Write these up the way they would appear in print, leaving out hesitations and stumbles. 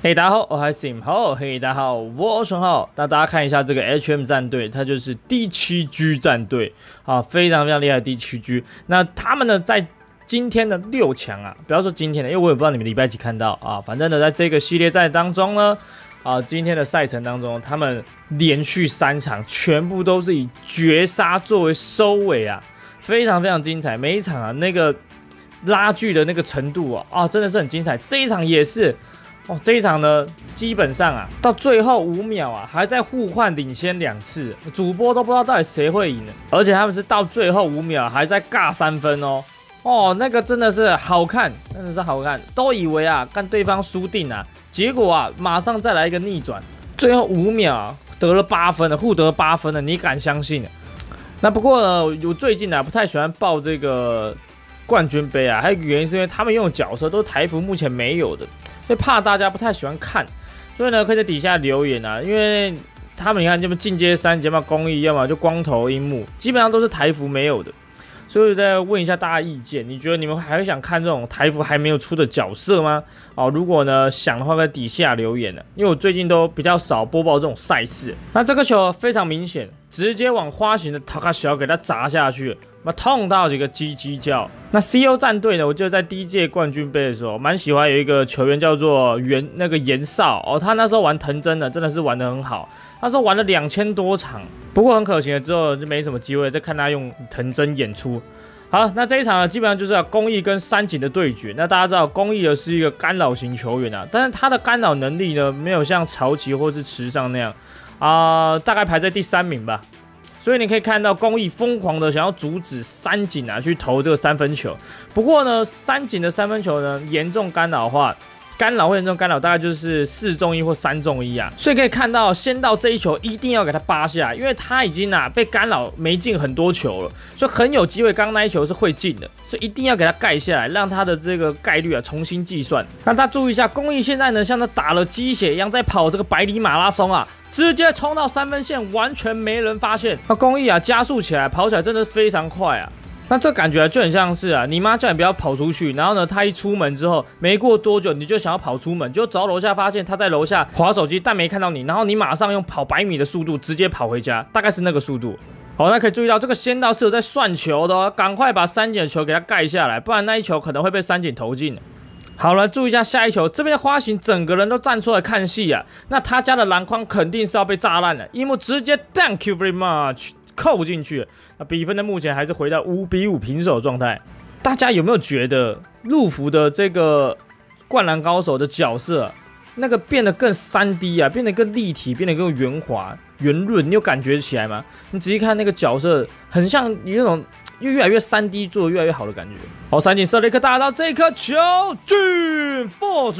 嘿，大家好，我是 Sim 好，嘿，大家好，我是浩。那大家看一下这个 HM 战队，它就是第7G 战队啊，非常厉害的第7G。那他们呢，在今天的6强啊，不要说今天的，因为我也不知道你们礼拜几看到啊，反正呢，在这个系列赛当中呢，今天的赛程当中，他们连续3场全部都是以绝杀作为收尾啊，非常精彩，每一场啊那个拉锯的那个程度啊，真的是很精彩。这一场也是。这一场呢，基本上啊，到最后5秒啊，还在互换领先2次，主播都不知道到底谁会赢呢。而且他们是到最后5秒还在尬3分那个真的是好看，都以为啊，看对方输定啊，结果啊，马上再来一个逆转，最后5秒啊，得了8分了，互得8分了，你敢相信？那不过呢，我最近啊不太喜欢报这个冠军杯啊，还有一个原因是因为他们用的角色都是台服目前没有的。所以怕大家不太喜欢看，所以呢，可以在底下留言啊，因为他们你看，要么进阶3级，要么公益，要么就光头樱木，基本上都是台服没有的。所以再问一下大家意见，你觉得你们还会想看这种台服还没有出的角色吗？如果呢想的话，在底下留言呢，因为我最近都比较少播报这种赛事。那这个球非常明显，直接往花形的塔卡小给他砸下去。痛到几个叽叽叫。那 CO 战队呢？我记得在第1届冠军杯的时候，蛮喜欢有一个球员叫做严少他那时候玩藤真的，真的是玩得很好。那时候玩了2000多场，不过很可惜了，之后就没什么机会再看他用藤真演出。好，那这一场呢，基本上就是公益跟三井的对决。那大家知道，公益的是一个干扰型球员啊，但是他的干扰能力呢，没有像潮崎或是池上那样大概排在第3名吧。所以你可以看到公益疯狂的想要阻止三井去投这个3分球。不过呢，三井的3分球呢严重干扰的话，会严重干扰，大概就是4中1或3中1啊。所以可以看到，先到这一球一定要给他扒下来，因为他已经被干扰没进很多球了，所以很有机会刚刚那一球是会进的，所以一定要给他盖下来，让他的这个概率重新计算。那大家注意一下，公益现在呢像他打了鸡血一样在跑这个百里马拉松啊。直接冲到3分线，完全没人发现。那公益加速起来，跑起来真的是非常快啊。那这感觉就很像是你妈叫你不要跑出去，然后呢，她一出门之后，没过多久你就想要跑出门，就走到楼下发现她在楼下滑手机，但没看到你，然后你马上用跑100米的速度直接跑回家，大概是那个速度。好，那可以注意到这个仙道是有在算球的赶快把三井的球给他盖下来，不然那一球可能会被三井投进。好，来注意一下下一球，这边的花形整个人都站出来看戏啊，那他家的篮筐肯定是要被炸烂了，樱木直接 Thank you very much 扣进去了，那比分呢目前还是回到5比5平手状态。大家有没有觉得陆服的这个灌篮高手的角色那个变得更3D 变得更立体，变得更圆滑圆润，你有感觉起来吗？你仔细看那个角色，很像有那种越来越3D 做得越来越好的感觉。好，三井射了一颗大刀，这一颗球进 4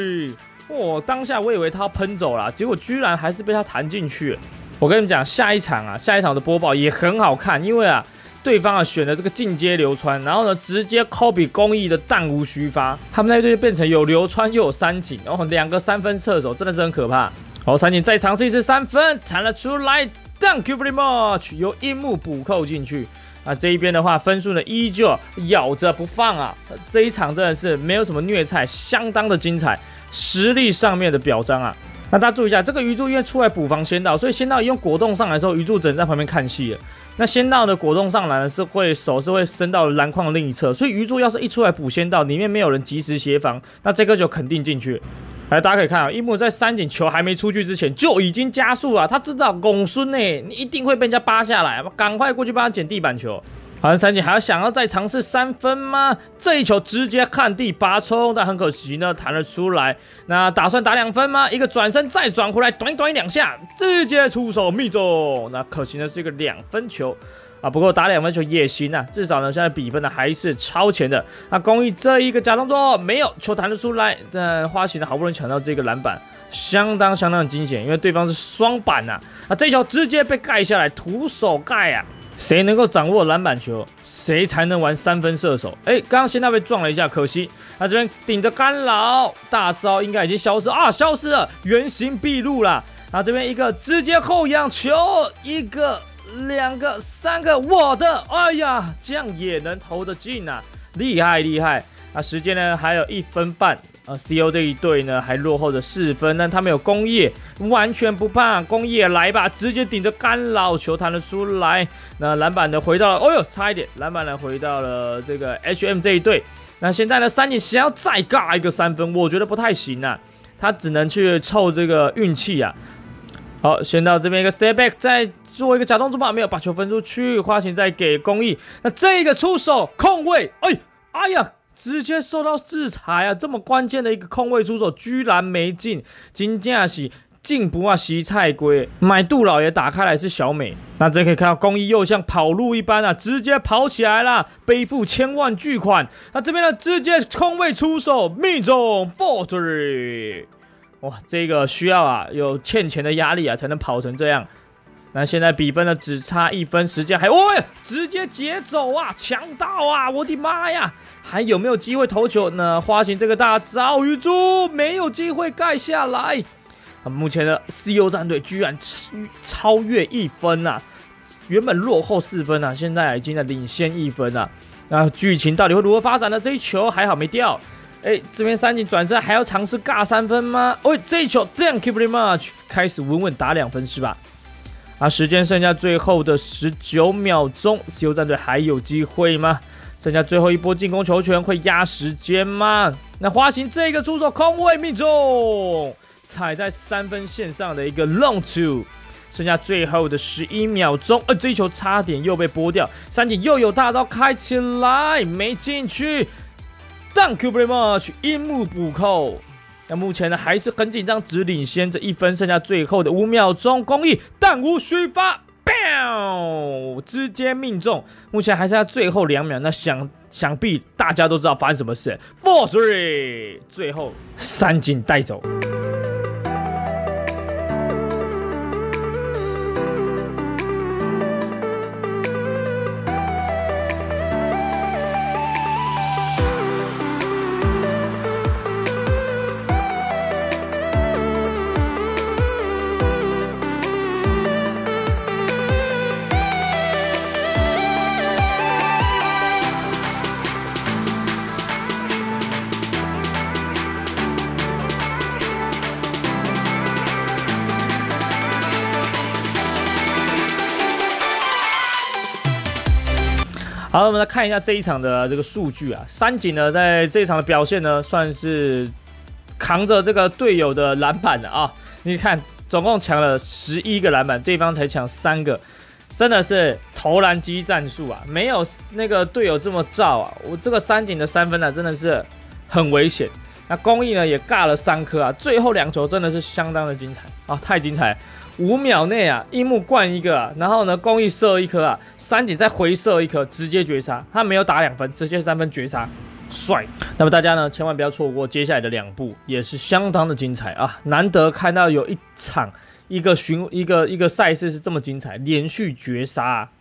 3，当下我以为他要喷走了，结果居然还是被他弹进去。我跟你们讲，下一场的播报也很好看，因为对方选了这个进阶流川，然后呢直接 copy 公益的弹无虚发，他们那队就变成有流川又有三井，然后2个3分射手，真的是很可怕。好，三井再尝试一次3分，弹了出来 ，Thank you very much， 由樱木补扣进去。这一边的话，分数呢依旧咬着不放啊！这一场真的是没有什么虐菜，相当的精彩，实力上面的表彰啊！那大家注意一下，这个鱼柱因为出来补防仙道，所以仙道一用果冻上来的时候，鱼柱只能在旁边看戏了。那仙道的果冻上来手是会伸到篮筐的另一侧，所以鱼柱要是一出来补仙道，里面没有人及时协防，那这个球肯定进去。来，大家可以看樱木在三井球还没出去之前就已经加速了，他知道拱孙你一定会被人家扒下来，赶快过去帮他捡地板球。好，三井还要想要再尝试3分吗？这一球直接看地拔冲，但很可惜呢，弹了出来。那打算打2分吗？一个转身再转回来，短2下，直接出手命中。那可惜呢是一个2分球。不过打2分球也行啊，至少呢现在比分呢还是超前的。那公益这一个假动作没有，球弹了出来，但花形呢好不容易抢到这个篮板，相当的惊险，因为对方是双板这一球直接被盖下来，徒手盖谁能够掌握篮板球，谁才能玩3分射手。刚刚仙道被撞了一下，可惜。这边顶着干扰，大招应该已经消失消失了，原形毕露啦。这边一个直接后仰球，一个、2个、3个，我的，哎呀，这样也能投得进厉害！时间呢还有1分半， ，CO 这一队呢还落后着4分，但他们有工业，完全不怕，工业来吧，直接顶着干扰球弹了出来。那篮板呢回到了，哦呦，差一点，篮板呢回到了这个 HM 这一队。那现在呢，三井想要再尬一个3分，我觉得不太行啊，他只能去凑这个运气啊。好，先到这边一个 step back， 再做一个假动作吧，没有把球分出去。花形再给公益，那这个出手空位，哎呀，直接受到制裁啊！这么关键的一个空位出手，居然没进，真正是进不啊洗菜龟。买杜老爷打开来是小美，那这可以看到公益又像跑路一般啊，直接跑起来了，背负1000万巨款。那这边呢，直接空位出手，命中 Fortree。哇，这个需要啊有欠钱的压力啊，才能跑成这样。那现在比分呢只差1分，时间还直接截走啊，强盗啊！我的妈呀，还有没有机会投球呢？花形这个大招鱼珠没有机会盖下来。目前的 CO 战队居然超越1分啊，原本落后4分啊，现在已经领先1分啊。那剧情到底会如何发展呢？这一球还好没掉。这边三井转身还要尝试尬3分吗？这一球这样 keep it much， 开始稳稳打2分是吧？时间剩下最后的19秒钟 ，CO 战队还有机会吗？剩下最后一波进攻球权会压时间吗？那花形这个出手空位命中，踩在3分线上的一个 long two。剩下最后的11秒钟，这一球差点又被拨掉，三井又有大招开起来，没进去。Thank you very much， 樱木补扣。那目前呢还是很紧张，只领先这1分，剩下最后的5秒钟，公益弹无虚发 ，bang， 直接命中。目前还剩下最后2秒，那想必大家都知道发生什么事 ，4-3， 最后三井带走。好，我们来看一下这一场的这个数据啊。三井呢，在这一场的表现呢，算是扛着这个队友的篮板的啊。你看，总共抢了11个篮板，对方才抢3个，真的是投篮机战术啊，没有那个队友这么燥啊。我这个三井的3分呢，真的是很危险。那公益呢也尬了3颗啊，最后2球真的是相当的精彩啊，太精彩了。5秒内啊，樱木灌1个啊，然后呢，公益射1颗啊，三井再回射1颗，直接绝杀。他没有打2分，直接3分绝杀，帅。那么大家呢，千万不要错过接下来的2部，也是相当的精彩啊！难得看到有一场一个赛事是这么精彩，连续绝杀啊。